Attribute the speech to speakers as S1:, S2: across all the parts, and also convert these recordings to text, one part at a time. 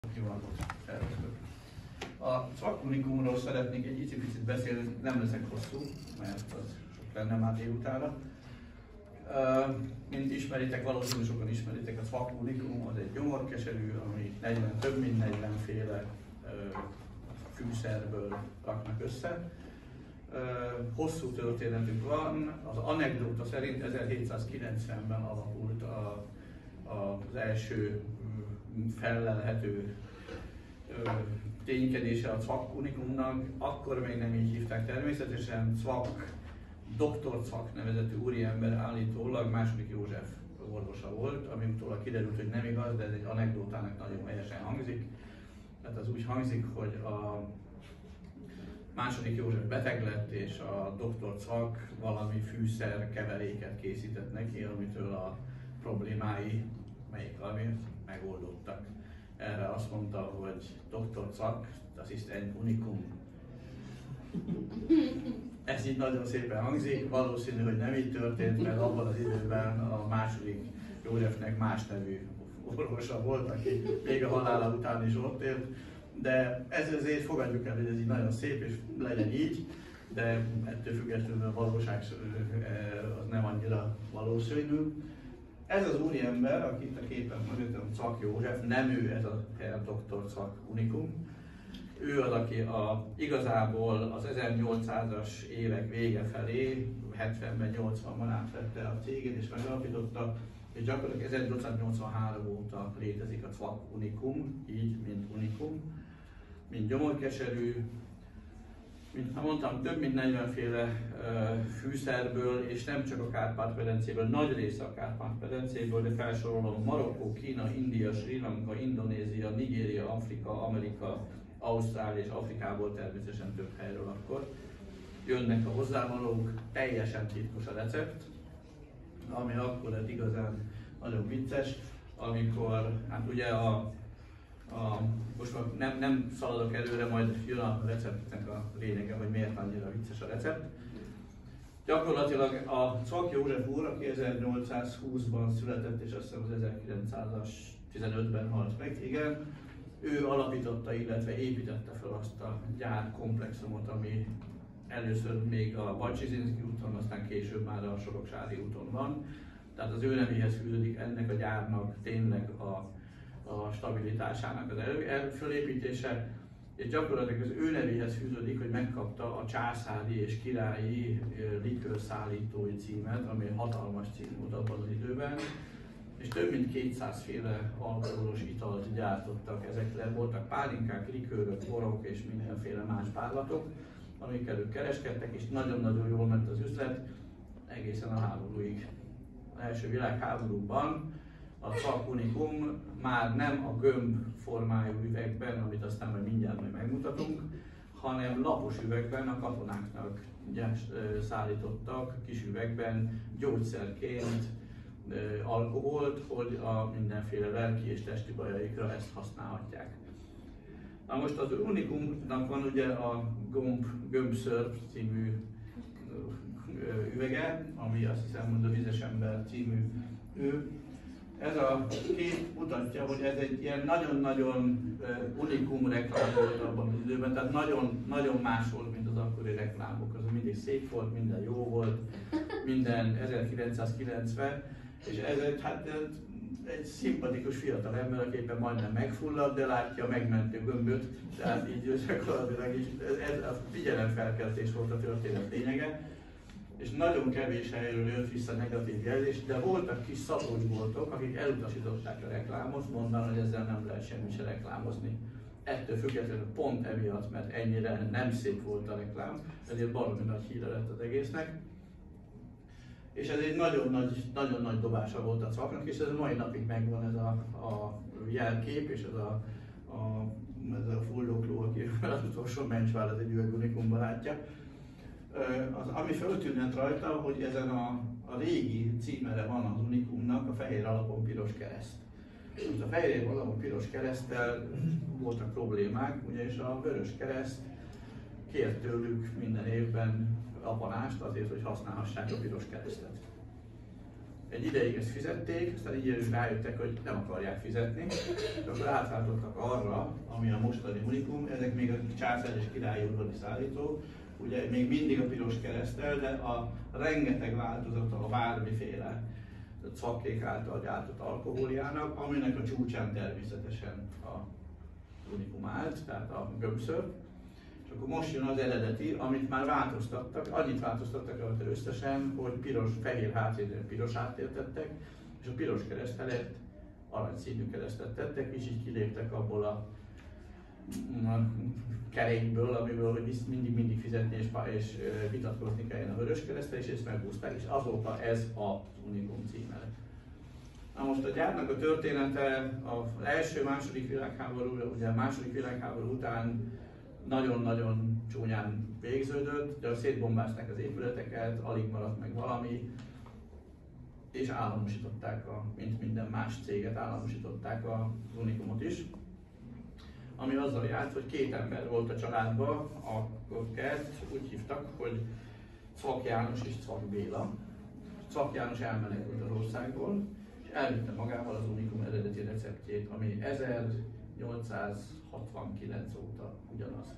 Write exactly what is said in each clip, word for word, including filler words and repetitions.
S1: A Cvak Unikumról szeretnék egy icipicit beszélni, nem leszek hosszú, mert az sok lenne már délutára. Mint ismeritek, valószínűleg sokan ismeritek, a Cvak Unikum az egy gyomorkeserű, ami negyven, több mint negyven féle fűszerből raknak össze. Hosszú történetük van, az anekdóta szerint ezerhétszázkilencvenben alakult a, a, az első fellelhető ténykedése a Cvak Unikumnak. Akkor még nem így hívták természetesen, Cvak, doktor Cvak nevezetű úriember állítólag második József orvosa volt, ami utólag kiderült, hogy nem igaz, de ez egy anekdótának nagyon helyesen hangzik. Tehát az úgy hangzik, hogy a második József beteg lett, és a doktor Cvak valami fűszer keveréket készített neki, amitől a problémái, melyik ami megoldottak. Erre azt mondta, hogy doktor Cvak, das ist ein Unikum. Ez így nagyon szépen hangzik, valószínű, hogy nem így történt, mert abban az időben a második Józsefnek más nevű orvosa volt, aki még a halála után is ott élt. De ezért fogadjuk el, hogy ez így nagyon szép, és legyen így, de ettől függetlenül a valóság az nem annyira valószínű. Ez az úriember, akit a képen mögöttem, Cvak József, nem ő ez a Herr doktor Cvak Unikum. Ő az, aki a, igazából az ezernyolcszázas évek vége felé, hetvenben, nyolcvanban átvette a céget és megalapította, és gyakorlatilag ezernyolcszáznyolcvanhárom óta létezik a Cvak Unikum, így, mint Unikum, mint gyomorkeserű, mint ha mondtam, több mint negyven féle uh, fűszerből, és nem csak a Kárpát-medencéből, nagy része a Kárpát-medencéből, de felsorolom Marokkó, Kína, India, Sri Lanka, Indonézia, Nigéria, Afrika, Amerika, Ausztrália és Afrikából természetesen több helyről akkor jönnek a hozzávalók, teljesen titkos a recept, ami akkor lett igazán nagyon vicces, amikor, hát ugye a, a most már nem, nem szaladok előre, majd jön a receptnek a lényege, hogy miért annyira vicces a recept. Gyakorlatilag a Cvak József úr, aki ezernyolcszázhúszban született, és azt hiszem az ezerkilencszáztizenötben halt meg, igen, ő alapította, illetve építette fel azt a gyárkomplexumot, ami először még a Bajcsy-Zsilinszky úton, aztán később már a Soroksári úton van. Tehát az ő nevéhez fűződik ennek a gyárnak tényleg a, a stabilitásának az elő, el, fölépítése, és gyakorlatilag az ő nevéhez fűződik, hogy megkapta a császári és királyi likőrszállítói címet, ami hatalmas cím volt abban az időben, és több mint kétszáz féle alkoholos italt gyártottak. Ezekre voltak pálinkák, likőrök, borok és mindenféle más párlatok, amikkel ők kereskedtek, és nagyon-nagyon jól ment az üzlet egészen a háborúig. Az első világháborúban a Cvak Unikum már nem a gömb formájú üvegben, amit aztán majd mindjárt majd megmutatunk, hanem lapos üvegben a katonáknak szállítottak kis üvegben gyógyszerként alkoholt, hogy a mindenféle lelki és testi bajaikra ezt használhatják. Na most az Unikumnak van ugye a Gomb, Gömbszörp című üvege, ami azt hiszem, hogy a Vizes ember című ő. Ez a kép mutatja, hogy ez egy ilyen nagyon-nagyon Unikum reklám volt abban az időben, tehát nagyon, nagyon más volt, mint az akkori reklámok. Az mindig szép volt, minden jó volt, minden ezerkilencszázkilencven, és ez egy, hát, egy szimpatikus fiatal ember, aki éppen majdnem megfullad, de látja a megmentő gömböt, tehát így gyakorlatilag is, ez, ez a figyelemfelkeltés volt a történet lényege, és nagyon kevés helyről jött vissza negatív jelzés, de voltak kis szapocsboltok, akik elutasították a reklámot, mondanak, hogy ezzel nem lehet semmit se reklámozni. Ettől függetlenül pont emiatt, mert ennyire nem szép volt a reklám, ezért baromi nagy híre lett az egésznek. És ez egy nagyon nagy, nagyon nagy dobása volt a Cvaknak, és ez a mai napig megvan ez a, a jelkép, és ez a, a, ez a fuldokló, aki az utolsó mencsvár, az egy üveg Unikumban látja. Az, ami föltűnhet rajta, hogy ezen a, a régi címere van az Unikumnak a fehér alapon piros kereszt. Most a fehér alapon piros kereszttel voltak problémák, ugyanis a Vörös Kereszt kért tőlük minden évben apanást azért, hogy használhassák a piros keresztet. Egy ideig ezt fizették, aztán így rájöttek, hogy nem akarják fizetni, és akkor átváltottak arra, ami a mostani unikum, ezek még a császár és királyi udvari szállító, ugye még mindig a piros kereszttel, de a rengeteg változata a bármiféle cvakkék által gyártott alkoholjának, aminek a csúcsán természetesen a unikum állt, tehát a gömbször. És akkor most jön az eredeti, amit már változtattak, annyit változtattak rajta összesen, hogy piros, fehér háttérre piros háttért tettek, és a piros kereszt helyett aranyszínű keresztet tettek, és így kiléptek abból a, a kerékből, amiből hogy mindig-mindig fizetni és, és vitatkozni kelljen a vörös kereszttel, és ezt megúszták, és azóta ez az unikum címe. Na most a gyárnak a története az első-második világháború, ugye a második világháború után nagyon-nagyon csúnyán végződött, de szétbombázták az épületeket, alig maradt meg valami, és államosították, a, mint minden más céget, államosították az unikumot is. Ami azzal járt, hogy két ember volt a családban, akiket úgy hívtak, hogy Cvak János és Cvak Béla. Cvak János elmenekült az országból, és elvitte magával az unikum eredeti receptjét, ami ezernyolcszázhatvankilenc óta ugyanaz.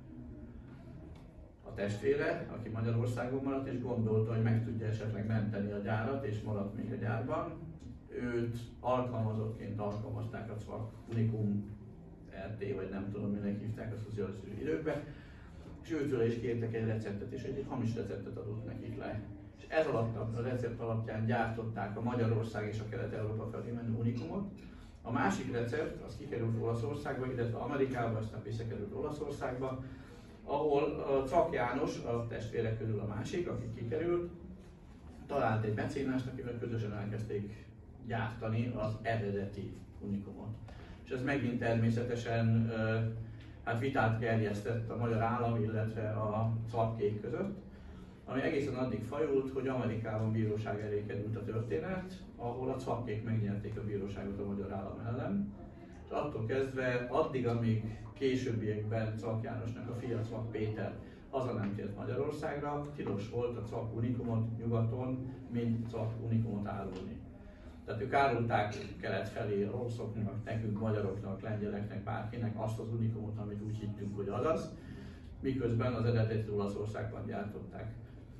S1: A testvére, aki Magyarországon maradt, és gondolta, hogy meg tudja esetleg menteni a gyárat, és maradt még a gyárban, őt alkalmazottként alkalmazták a Cvak Unikum er té, vagy nem tudom, minek hívták a szocialisztikus időkben, és őtől is kértek egy receptet, és egy hamis receptet adott nekik le. És ez alatt a recept alapján gyártották a Magyarország és a Kelet-Európa felé menő unikumot. A másik recept, az kikerült Olaszországba, illetve Amerikába, aztán visszakerült Olaszországba, ahol a Cvak János, a testvérek közül a másik, aki kikerült, talált egy mecénást, akivel közösen elkezdték gyártani az eredeti unikumot. És ez megint természetesen hát vitát gerjesztett a magyar állam, illetve a cvakkék között, ami egészen addig fajult, hogy Amerikában bíróság elé került a történet, ahol a cvakkék megnyerték a bíróságot a magyar állam ellen. És attól kezdve, addig, amíg későbbiekben Cvak Jánosnak a fia, Cvak Péter haza nem tért Magyarországra, tilos volt a Cvak unikumot nyugaton, mint Cvak unikumot árulni. Tehát ők árulták kelet felé oroszoknak, nekünk, magyaroknak, lengyeleknek, bárkinek azt az unikumot, amit úgy hittünk, hogy azaz, miközben az eredeti Olaszországban gyártották.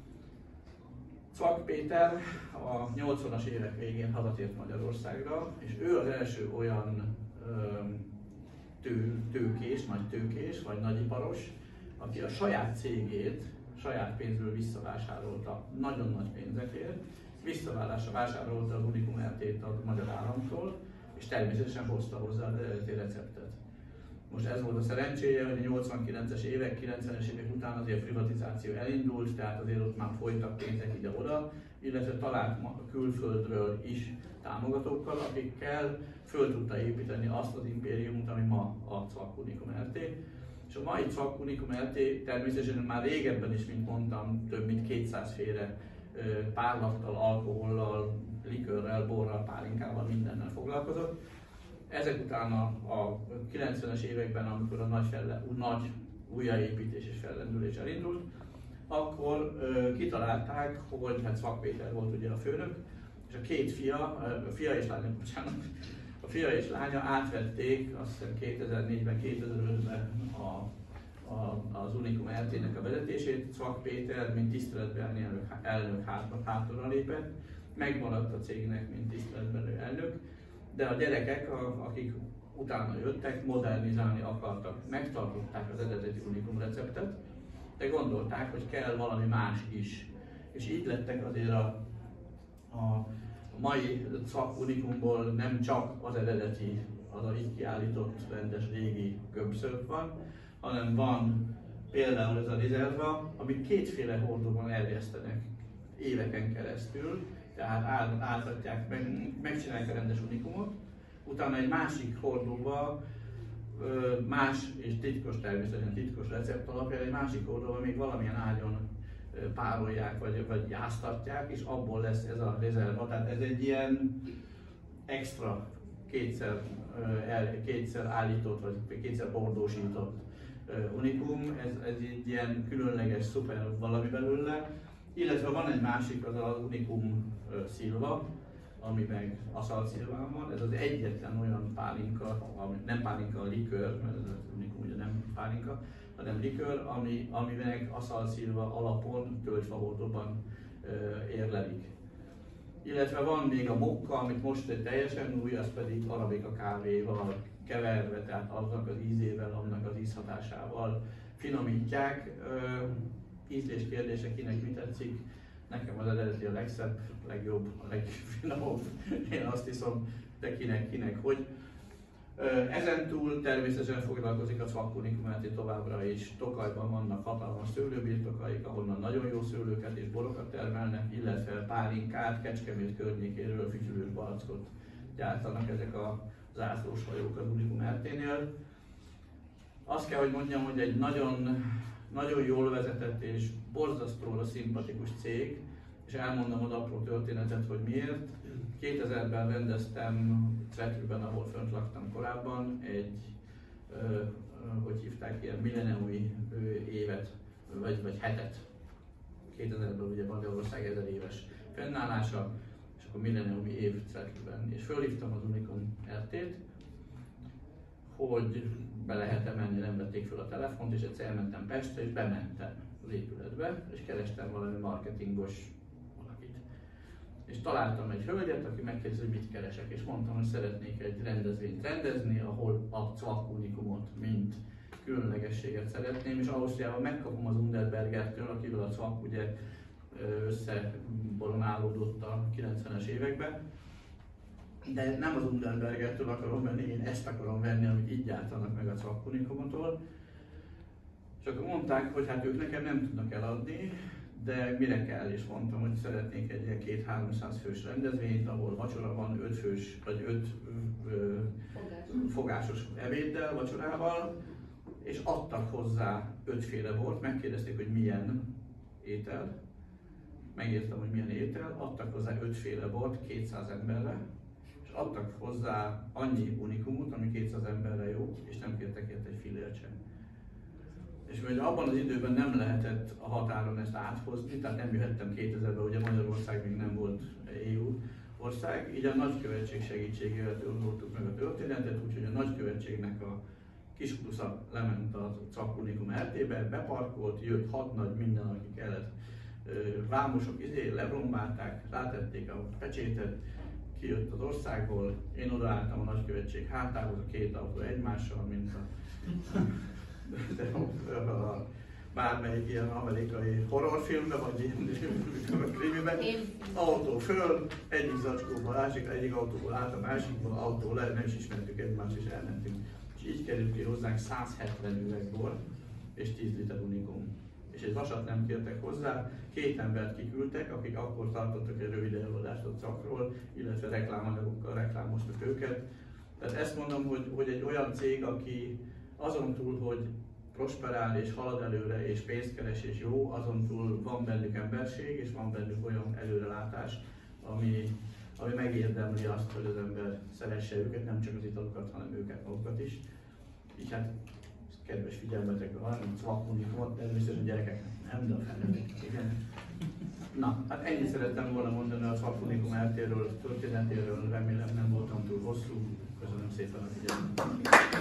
S1: Cvak Péter a nyolcvanas évek végén hazatért Magyarországra, és ő az első olyan tő, tőkés, nagy tőkés, vagy nagyiparos, aki a saját cégét saját pénzből visszavásárolta nagyon nagy pénzekért, visszaválásra vásárolta az Unikum er té-t a magyar államtól, és természetesen hozta hozzá az eredeti receptet. Most ez volt a szerencséje, hogy a nyolcvankilences évek, kilencvenes évek után azért a privatizáció elindult, tehát azért ott már folytak pénzek ide-oda, illetve talált külföldről is támogatókkal, akikkel föl tudta építeni azt az impériumot, ami ma a Cvak Unikum er té. És a mai Cvak Unikum er té természetesen már régebben is, mint mondtam, több mint kétszázféle párlattal, alkohollal, likőrrel, borral, pálinkával, mindennel foglalkozott. Ezek után a, a kilencvenes években, amikor a nagy, felle, nagy újjáépítés és fellendülés elindult, akkor ö, kitalálták, hogy hát Cvak Péter volt ugye a főnök, és a két fia, a fia és lánya, bocsánat, a fia és lánya átvették azt hiszem kétezer-négyben, kétezer-ötben a, a, az Unikum er té-nek a vezetését. Cvak Péter, mint tiszteletbeli elnök, elnök hátra lépett, megmaradt a cégnek, mint tiszteletbeli elnök, de a gyerekek, a, akik utána jöttek, modernizálni akartak, megtartották az eredeti Unikum receptet, de gondolták, hogy kell valami más is. És így lettek azért a, a mai Cvak Unikumból nem csak az eredeti, az a így kiállított rendes régi gömbszörp van, hanem van például ez a rezerva, amit kétféle hordóban erjesztenek éveken keresztül, tehát átadják, meg, megcsinálják a rendes unikumot, utána egy másik hordóba, más és titkos, természetesen titkos recept alapján, egy másik hordóba még valamilyen ágyon párolják, vagy, vagy jáztatják, és abból lesz ez a rezerva. Tehát ez egy ilyen extra, kétszer, kétszer állított, vagy kétszer bordósított unikum, ez, ez egy ilyen különleges, szuper valami belőle. Illetve van egy másik, az az Unikum Silva, ami meg aszalcilván van. Ez az egyetlen olyan pálinka, ami nem pálinka, a likőr, mert ez unikum ugye nem pálinka, hanem likőr, ami, ami meg aszalcilva alapon tölgyfahordóban érlelik. Illetve van még a mokka, amit most egy teljesen új, az pedig arabika kávéval keverve, tehát annak az ízével, annak az ízhatásával finomítják. Ízlés kérdése, kinek mi tetszik. Nekem az eredeti a legszebb, legjobb, a legfinomabb. Én azt hiszem, de kinek, kinek hogy. Ezen túl természetesen foglalkozik a Cvak Unikum Rt. Továbbra is. Tokajban vannak hatalmas szőlőbirtokaik, ahonnan nagyon jó szőlőket és borokat termelnek, illetve pálinkát, Kecskemét környékéről fütyülős barackot gyártanak ezek a zászlós hajók az Unikum Rt.-nél. Azt kell, hogy mondjam, hogy egy nagyon, nagyon jól vezetett és borzasztóra szimpatikus cég, és elmondom az apró történetet, hogy miért. kétezerben rendeztem Cvetőben, ahol fönt laktam korábban, egy, ö, hogy hívták, ilyen milleniumi évet, vagy, vagy hetet. kétezerben ugye Magyarország ezer éves fennállása, és akkor milleniumi év Cvetőben. És fölhívtam az Unikum Rt.-t, hogy be lehet-e menni, nem vették fel a telefont, és egyszer elmentem Pestre, és bementem az épületbe, és kerestem valami marketingos valakit. És találtam egy hölgyet, aki megkérdezte, hogy mit keresek, és mondtam, hogy szeretnék egy rendezvényt rendezni, ahol a Cvak Unikumot, mint különlegességet szeretném, és Ausztriában megkapom az Underbergertől, akivel a Cvak ugye összeboronálódott a kilencvenes években. De nem az Underbergertől akarom venni, én ezt akarom venni, amit így gyártanak meg a Cvak Unikumotól. És akkor mondták, hogy hát ők nekem nem tudnak eladni, de mire kell, és mondtam, hogy szeretnék egy ilyen két-háromszáz fős rendezvényt, ahol vacsora van, öt fős, vagy öt ö, fogásos ebéddel, vacsorával, és adtak hozzá ötféle bort, megkérdezték, hogy milyen étel, megírtam, hogy milyen étel, adtak hozzá ötféle bort kétszáz emberre, és adtak hozzá annyi unikumot, ami kétszáz emberre jó, és nem kértek érte egy fillért sem. És mivel abban az időben nem lehetett a határon ezt áthozni, tehát nem jöhettem kétezerben, ugye Magyarország még nem volt é u ország, így a nagykövetség segítségével tudtuk meg a történetet, úgyhogy a nagykövetségnek a kiskusza lement a Cvak Unikum Rt.-be, beparkolt, jött hat nagy minden, aki kellett. Vámosok izé, lebrombálták, rátették a pecsétet, kijött az országból, én odaálltam a nagykövetség hátához, a két autó egymással, mint a, de a, a bármelyik ilyen amerikai horrorfilmben, vagy ilyen krimiben, autó föl, egyik zacskóból másik, egyik autóból át a másikból, autó le, nem is ismertük egymást, és elmentünk. És így került ki hozzánk száz hetven üveg bor és tíz liter unikum. És egy vasat nem kértek hozzá, két embert kiküldtek, akik akkor tartottak egy rövid előadást a Cvakról, illetve reklámanyagokkal reklámoztak őket. Tehát ezt mondom, hogy, hogy egy olyan cég, aki azon túl, hogy prosperál és halad előre és pénzt keres és jó, azon túl van bennük emberség és van bennük olyan előrelátás, ami, ami megérdemli azt, hogy az ember szeresse őket, nem csak az italokat, hanem őket magukat is. Így hát kedves figyelmetekben van, hogy Cvak Unikumot, természetesen a gyerekeknek nem, de a felnőtteknek igen. Na, hát ennyit szerettem volna mondani a Cvak Unikum Rt.-ről, történetéről, remélem nem voltam túl hosszú. Köszönöm szépen a figyelmet.